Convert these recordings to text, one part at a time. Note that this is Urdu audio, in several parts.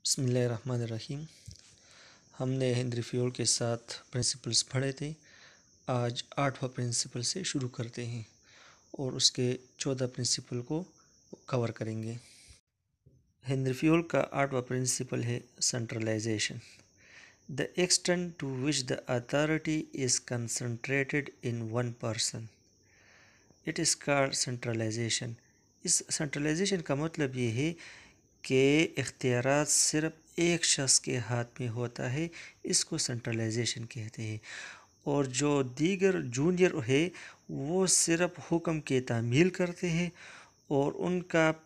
بسم اللہ الرحمن الرحیم۔ ہم نے ہندری فیول کے ساتھ پرنسپلز پڑھے تھے۔ آج 8واں پرنسپل سے شروع کرتے ہیں اور اس کے 14 پرنسپل کو کور کریں گے۔ ہندری فیول کا 8واں پرنسپل ہے centralization. The extent to which the authority is concentrated in one person. It is called centralization. اس سینٹرلائزیشن کا مطلب یہ ہے کہ اختیارات صرف ایک شخص کے ہاتھ میں ہوتا ہے، اس کو سینٹرلائزیشن کہتے ہیں، اور جو دیگر جونیئر ہے وہ صرف حکم کی تعمیل کرتے ہیں اور ان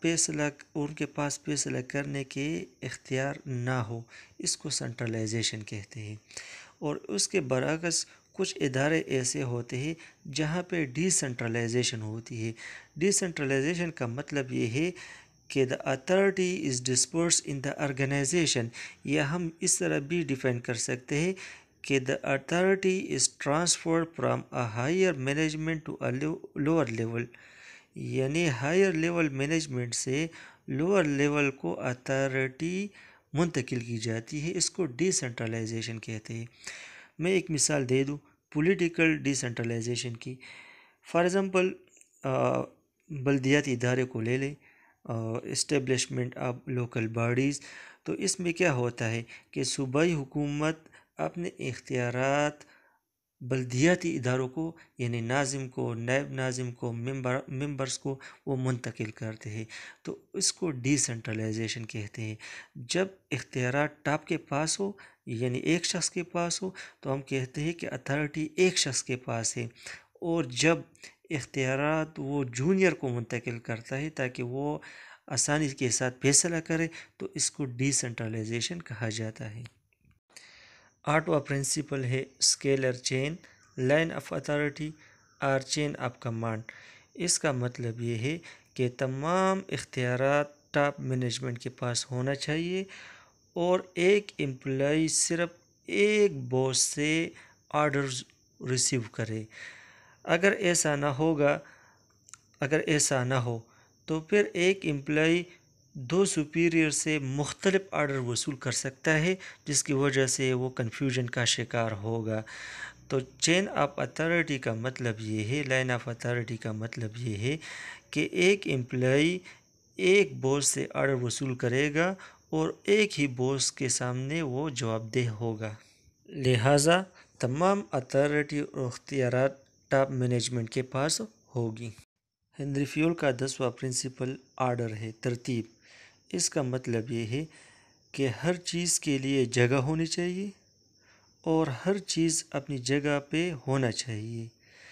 کے پاس فیصلہ کرنے کے اختیار نہ ہو، اس کو سینٹرلائزیشن کہتے ہیں۔ اور اس کے برعکس کچھ ادارے ایسے ہوتے ہیں جہاں پہ ڈی سینٹرلائزیشن ہوتی ہے۔ ڈی سینٹرلائزیشن کا مطلب یہ ہے کہ the authority is dispersed in the organization، یا ہم اس طرح بھی ڈیفائن کر سکتے ہیں کہ the authority is transferred from a higher management to a lower level، یعنی ہائر لیول مینجمنٹ سے لوور لیول کو اتھارٹی منتقل کی جاتی ہے، اس کو ڈی سینٹرلائزیشن کہتے ہیں۔ میں ایک مثال دے دوں پولیٹیکل ڈی سینٹرلائزیشن کی۔ فار ایگزامپل بلدیاتی ادارے کو لے لیں، اسٹیبلشمنٹ آف لوکل باڈیز، تو اس میں کیا ہوتا ہے کہ صوبائی حکومت اپنے اختیارات بلدیاتی اداروں کو، یعنی ناظم کو، نائب ناظم کو، ممبرز کو وہ منتقل کرتے ہیں، تو اس کو ڈی سینٹرلائزیشن کہتے ہیں۔ جب اختیارات ٹاپ کے پاس ہو، یعنی ایک شخص کے پاس ہو، تو ہم کہتے ہیں کہ اتھارٹی ایک شخص کے پاس ہے، اور جب اختیارات وہ جونیئر کو منتقل کرتا ہے تاکہ وہ آسانی کے ساتھ فیصلہ کرے، تو اس کو ڈی سینٹرلائزیشن کہا جاتا ہے۔ 8واں پرنسپل ہے scalar chain, line of authority اور چین آف کمانڈ۔ اس کا مطلب یہ ہے کہ تمام اختیارات ٹاپ مینجمنٹ کے پاس ہونا چاہیے اور ایک امپلائی صرف ایک باس سے آرڈرز ریسیو کرے۔ اگر ایسا نہ ہو تو پھر ایک امپلائی دو سپیریئر سے مختلف آرڈر وصول کر سکتا ہے، جس کی وجہ سے وہ کنفیوژن کا شکار ہوگا۔ تو چین آف اتھارٹی کا مطلب یہ ہے، لائن آف اتھارٹی کا مطلب یہ ہے کہ ایک امپلائی ایک باس سے آرڈر وصول کرے گا اور ایک ہی باس کے سامنے وہ جواب دہ ہوگا۔ لہٰذا تمام اتھارٹی اور اختیارات ٹاپ مینجمنٹ کے پاس ہوگی۔ ہندری فیول کا 10واں پرنسپل آرڈر ہے، ترتیب۔ اس کا مطلب یہ ہے کہ ہر چیز کے لیے جگہ ہونی چاہیے اور ہر چیز اپنی جگہ پہ ہونا چاہیے۔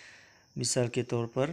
مثال کے طور پر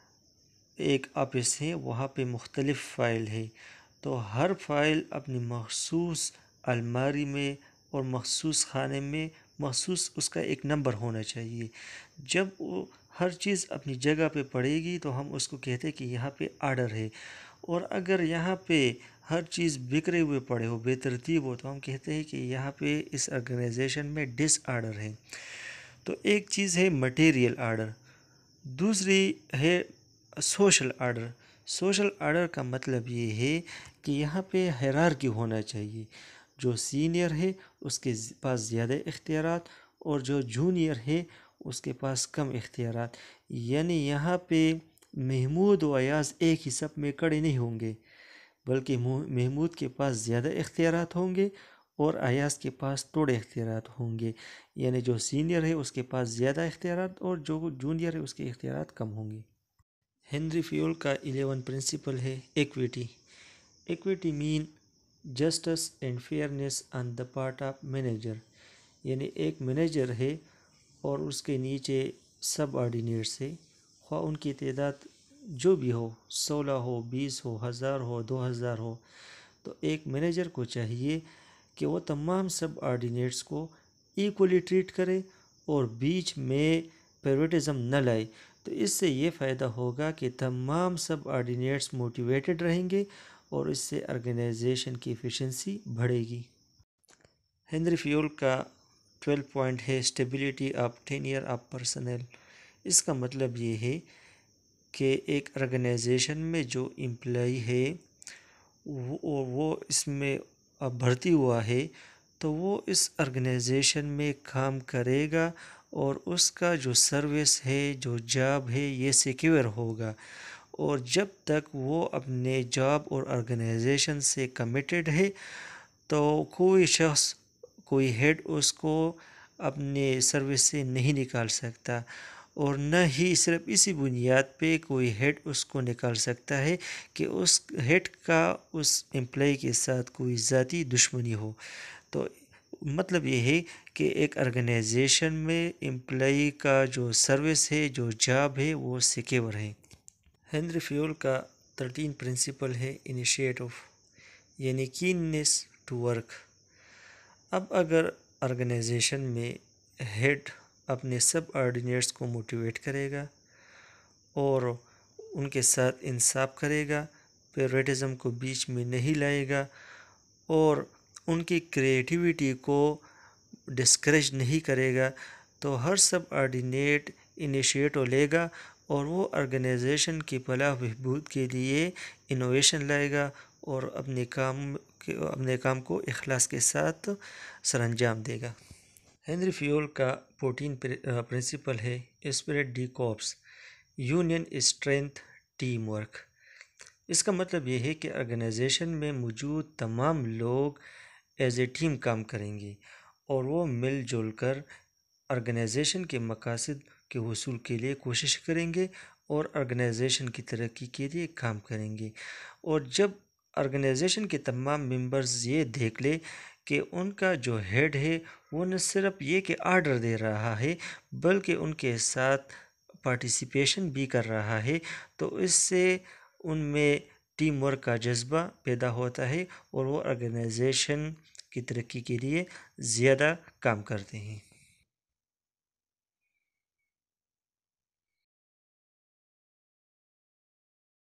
ایک آفس ہے، وہاں پہ مختلف فائل ہے، تو ہر فائل اپنی مخصوص الماری میں اور مخصوص خانے میں مخصوص اس کا ایک نمبر ہونا چاہیے۔ جب وہ ہر چیز اپنی جگہ پہ پڑے گی تو ہم اس کو کہتے ہیں کہ یہاں پہ آرڈر ہے، اور اگر یہاں پہ ہر چیز بکھرے ہوئے پڑے ہو، بے ترتیب ہو، تو ہم کہتے ہیں کہ یہاں پہ اس آرگنائزیشن میں ڈس آرڈر ہے۔ تو ایک چیز ہے مٹیریل آرڈر، دوسری ہے سوشل آرڈر۔ سوشل آرڈر کا مطلب یہ ہے کہ یہاں پہ ہیرارکی ہونا چاہیے، جو سینئر ہے اس کے پاس زیادہ اختیارات اور جو جونیئر ہے اس کے پاس کم اختیارات، یعنی یہاں پہ محمود و ایاز ایک ہی صف میں کھڑے نہیں ہوں گے، بلکہ محمود کے پاس زیادہ اختیارات ہوں گے اور ایاز کے پاس تھوڑے اختیارات ہوں گے، یعنی جو سینئر ہے اس کے پاس زیادہ اختیارات اور جو جونیئر ہے اس کے اختیارات کم ہوں گے۔ ہنری فیول کا 11 پرنسپل ہے equity. Equity mean justice and fairness on the part of manager, یعنی ایک مینیجر ہے اور اس کے نیچے سب آرڈینیٹس ہے، خواہ ان کی تعداد جو بھی ہو، 16 ہو، 20 ہو، 1000 ہو، 2000 ہو، تو ایک مینیجر کو چاہیے کہ وہ تمام سب آرڈینیٹس کو ایکولی ٹریٹ کرے اور بیچ میں فیوریٹزم نہ لائے۔ تو اس سے یہ فائدہ ہوگا کہ تمام سب آرڈینیٹس موٹیویٹڈ رہیں گے اور اس سے آرگنائزیشن کی ایفیشنسی بڑھے گی۔ ہنری فیول کا 12 پوائنٹ ہے stability of tenure of personnel. اس کا مطلب یہ ہے کہ ایک آرگنائزیشن میں جو امپلائی ہے وہ اس میں بھرتی ہوا ہے تو وہ اس آرگنائزیشن میں کام کرے گا اور اس کا جو سروس ہے جو جاب ہے یہ سیکیور ہوگا، اور جب تک وہ اپنے جاب اور آرگنائزیشن سے کمیٹڈ ہے تو کوئی شخص کوئی ہیڈ اس کو اپنے سروس سے نہیں نکال سکتا، اور نہ ہی صرف اسی بنیاد پہ کوئی ہیڈ اس کو نکال سکتا ہے کہ اس ہیڈ کا اس امپلائی کے ساتھ کوئی ذاتی دشمنی ہو۔ تو مطلب یہ ہے کہ ایک آرگنائزیشن میں امپلائی کا جو سروس ہے جو جاب ہے وہ سیکیور ہے۔ ہنری فیول کا 13 پرنسپل ہے انیشیٹو، یعنی کیننس ٹو ورک۔ اب اگر آرگنائزیشن میں ہیڈ اپنے سب آرڈینیٹس کو موٹیویٹ کرے گا اور ان کے ساتھ انصاف کرے گا، پیروٹزم کو بیچ میں نہیں لائے گا اور ان کی کریٹیویٹی کو ڈسکریج نہیں کرے گا، تو ہر سب آرڈینیٹ انیشیٹو لے گا اور وہ آرگنائزیشن کی فلاح و بہبود کے لیے انوویشن لائے گا اور اپنے کام کو اخلاص کے ساتھ سر انجام دے گا۔ ہنری فیول کا 14 پرنسپل ہے esprit de corps, union strength team work. اس کا مطلب یہ ہے کہ آرگنائزیشن میں موجود تمام لوگ ایز اے ٹیم کام کریں گے اور وہ مل جل کر آرگنائزیشن کے مقاصد کے حصول کے لیے کوشش کریں گے اور آرگنائزیشن کی ترقی کے لیے کام کریں گے۔ اور جب آرگنائزیشن کے تمام ممبرز یہ دیکھ لے کہ ان کا جو ہیڈ ہے وہ نہ صرف یہ کہ آرڈر دے رہا ہے بلکہ ان کے ساتھ پارٹیسپیشن بھی کر رہا ہے، تو اس سے ان میں ٹیم ورک کا جذبہ پیدا ہوتا ہے اور وہ آرگنائزیشن کی ترقی کے لیے زیادہ کام کرتے ہیں۔